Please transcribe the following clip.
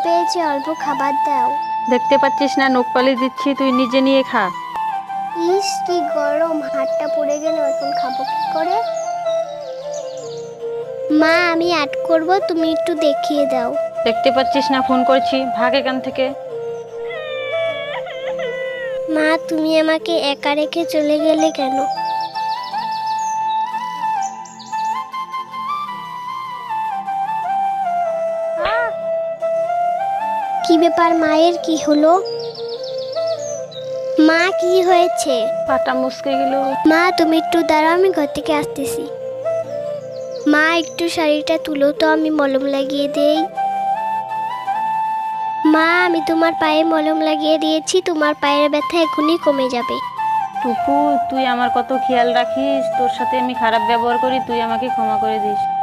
পেয়েছে, অল্প খাবার দাও। দেখতে পাচ্ছিস না নখ পালিশ দিচ্ছি, তুই নিজে নিয়ে খা। ইস কি গরম, হাতটা পুড়ে গেল, এখন খাবো কি করে? মা আমি অ্যাড করব, তুমি একটু দেখিয়ে দাও। দেখতে পাচ্ছিস না ফোন করছি, ভাগ এখান থেকে। মা তুমি আমাকে একা রেখে চলে গেলে কেন? কি ব্যাপার, মায়ের কি হলো? মা কি হয়েছে? পাটা মুসকে গেল। মা তুমি একটু দাঁড়াও, আমি ঘর থেকে আসতেছি। মা একটু শাড়িটা তুলো তো, আমি মলম লাগিয়ে দেই। মা আমি তোমার পায়ে মলম লাগিয়ে দিয়েছি, তোমার পায়ের ব্যথা এখনই কমে যাবে। টুকু, তুই আমার কত খেয়াল রাখিস, তোর সাথে আমি খারাপ ব্যবহার করি, তুই আমাকে ক্ষমা করে দিস।